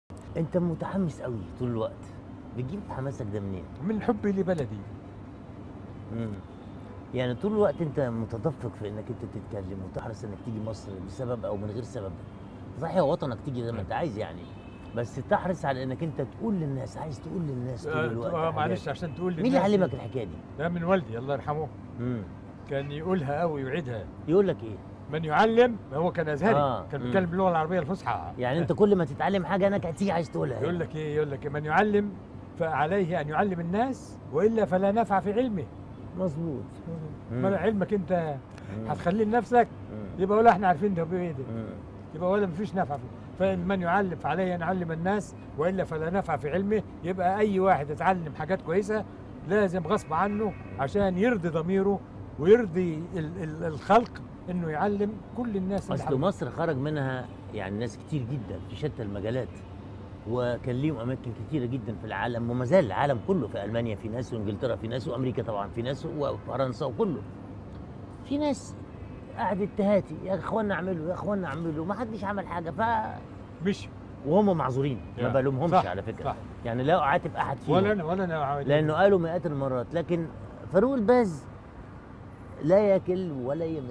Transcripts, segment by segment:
انت متحمس قوي طول الوقت، بتجيب حماسك ده منين؟ من حبي لبلدي. امم يعني طول الوقت انت متدفق في انك انت تتكلم وتحرص انك تيجي مصر بسبب او من غير سبب. صحيح هو وطنك تيجي زي ما انت عايز يعني، بس تحرص على انك انت تقول للناس، عايز تقول للناس طول الوقت حاجات. معلش عشان تقول مين اللي للناس. علمك الحكايه دي؟ ده من والدي الله يرحمه، امم كان يقولها قوي ويعيدها. يقول لك ايه؟ من يعلم، هو كان ازهري، كان مم. بيتكلم باللغه العربيه الفصحى. يعني انت كل ما تتعلم حاجه انك هتيجي عايز تقولها يقول لك ايه؟ يقول لك من يعلم فعليه ان يعلم الناس، والا فلا نفع في علمه. مظبوط. ما علمك انت مم. هتخليه لنفسك، يبقى ولا احنا عارفين ده بايه ده، مم. يبقى ولا مفيش نفع فيه. فمن يعلم فعليه ان يعلم الناس، والا فلا نفع في علمه. يبقى اي واحد يتعلم حاجات كويسه لازم غصب عنه عشان يرضي ضميره ويرضي الخلق انه يعلم كل الناس اللي اصل حواليه. مصر خرج منها يعني ناس كتير جدا في شتى المجالات، وكان ليهم اماكن كتيره جدا في العالم، وما زال العالم كله، في المانيا في ناس، وانجلترا في ناس، وامريكا طبعا في ناس، وفرنسا، وكله في ناس قعدت تهاتي، يا اخوانا اعملوا، يا اخوانا اعملوا، ما حدش عمل حاجه مش وهم معذورين، ما يا. بلومهمش صح على فكره. صح. يعني لا اعاتب احد فيهم ولا انا عاوز لانه قالوا مئات المرات، لكن فاروق الباز لا يكل ولا يمل.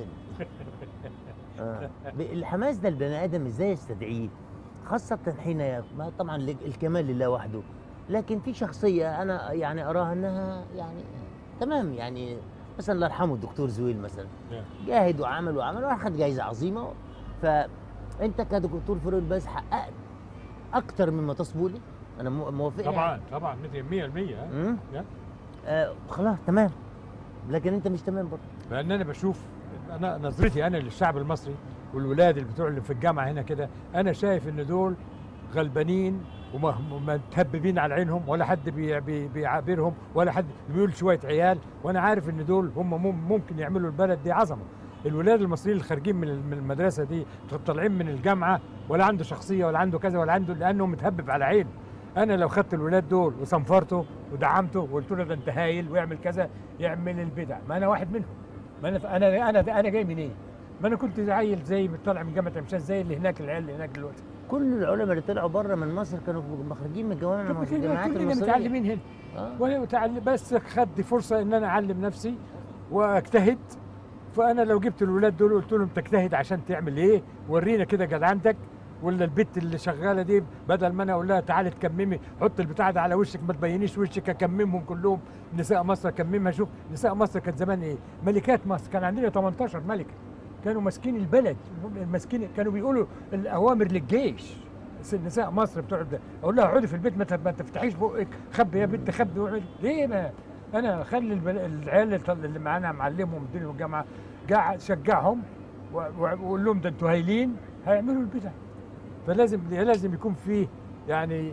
الحماس ده البني ادم ازاي يستدعيه؟ خاصة حين ما طبعا الكمال لله وحده، لكن في شخصية أنا يعني أراها أنها يعني تمام، يعني مثلا الله يرحمه الدكتور زويل مثلا، جاهد وعمل وأخذ جايزة عظيمة. فأنت كدكتور فاروق الباز حققت أكتر مما تصبو لي، أنا موافق طبعا يعني. طبعا 100%. خلاص تمام، لكن أنت مش تمام برضه. لان انا بشوف، انا نظرتي انا للشعب المصري والولاد اللي بتوع اللي في الجامعه هنا كده، انا شايف ان دول غلبانين ومتهببين على عينهم، ولا حد بيعابرهم، ولا حد بيقول شويه عيال. وانا عارف ان دول هم ممكن يعملوا البلد دي عظمه. الولاد المصريين اللي خارجين من المدرسه دي طالعين من الجامعه ولا عنده شخصيه ولا عنده كذا ولا عنده، لانه متهبب على عينه. انا لو خدت الولاد دول وصنفرته ودعمته وقلت له ده انت هايل ويعمل كذا، يعمل البدع. ما انا واحد منهم، ما انا جاي منين؟ ما انا كنت عيل زي طالع من جامعه مشاز زي اللي هناك، العيال اللي هناك دلوقتي. كل العلماء اللي طلعوا بره من مصر كانوا مخرجين من الجامعات كلنا المصريه. متعلمين هنا. وانا متعلم، بس خدت فرصه ان انا اعلم نفسي واجتهد. فانا لو جبت الولاد دول وقلت لهم تجتهد عشان تعمل ايه، ورينا كده جدعنتك. ولا البت اللي شغاله دي بدل ما انا اقول لها تعالي تكممي، حط البتاع ده على وشك ما تبينيش وشك، اكممهم كلهم. نساء مصر اكممها. شوف نساء مصر كانت زمان ايه، ملكات مصر. كان عندنا 18 ملكه كانوا ماسكين البلد، ماسكين، كانوا بيقولوا الاوامر للجيش. نساء مصر بتوع ده، اقول لها اقعدي في البيت ما تفتحيش بقك، خبي يا بنت خبي واقعدي. ليه؟ ما انا اخلي العيال اللي معانا معلمهم الدنيا والجامعه، قاعد شجعهم واقول لهم ده انتوا هايلين، هيعملوا البدع. فلازم يكون فيه يعني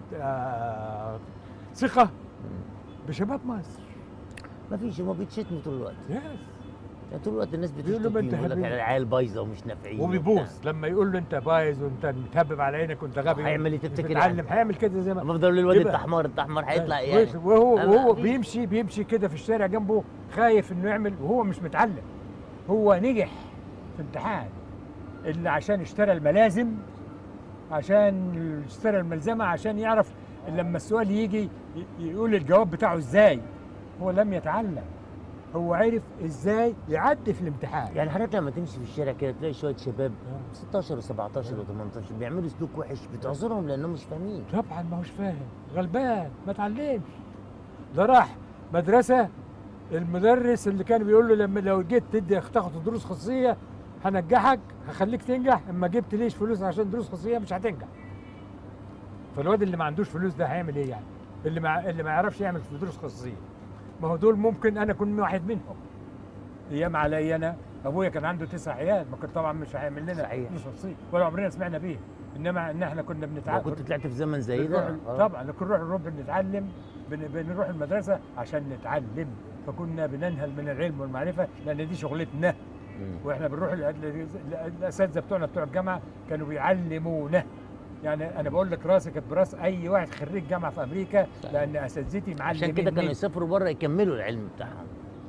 ثقة بشباب مصر. ما فيش، هم بيتشتموا طول الوقت. يعني طول الوقت الناس بيقول له بتشتم انت فيهم، يقول لك العيال بايظه ومش نافعين وبيبوظ. لما يقول له انت بايظ وانت متهبب على عينك وانت غبي، هيعمل ايه تفتكر؟ يتعلم هيعمل كده زي ما بفضل للواد انت حمار انت حمار، هيطلع يعني. وهو بيمشي كده في الشارع جنبه خايف انه يعمل، وهو مش متعلم. هو نجح في امتحان اللي عشان اشترى الملازم، عشان اشترى الملزمه، عشان يعرف لما السؤال يجي يقول الجواب بتاعه ازاي. هو لم يتعلم، هو عرف ازاي يعدي في الامتحان. يعني حضرتك لما تمشي في الشارع كده تلاقي شويه شباب 16 و17 و18 بيعملوا سلوك وحش، بتعذرهم لانهم مش فاهمين. طبعا ما هوش فاهم، غلبان ما اتعلمش. ده راح مدرسه، المدرس اللي كان بيقول له لما لو جيت تاخد دروس خصوصيه هنجحك، هخليك تنجح، اما جبت ليش فلوس عشان دروس خصوصيه مش هتنجح. فالواد اللي ما عندوش فلوس ده هيعمل ايه يعني؟ اللي ما يعرفش يعمل في دروس خصوصيه. ما هو دول ممكن انا اكون واحد منهم. ايام علي انا ابويا كان عنده 9 عيال، ما كنت طبعا مش هيعمل لنا دروس خصوصيه ولا عمرنا سمعنا بيه. انما ان احنا كنا بنتعلم. كنت طلعت في زمن زي ده طبعا كنا نروح بنتعلم، بنروح المدرسه عشان نتعلم. فكنا بننهل من العلم والمعرفه لان دي شغلتنا. واحنا بنروح الاساتذه بتوع الجامعه كانوا بيعلمونا. يعني انا بقول لك راسي كانت براس اي واحد خريج جامعه في امريكا، لان اساتذتي معلمين. عشان كده كانوا يسافروا بره يكملوا العلم بتاعهم.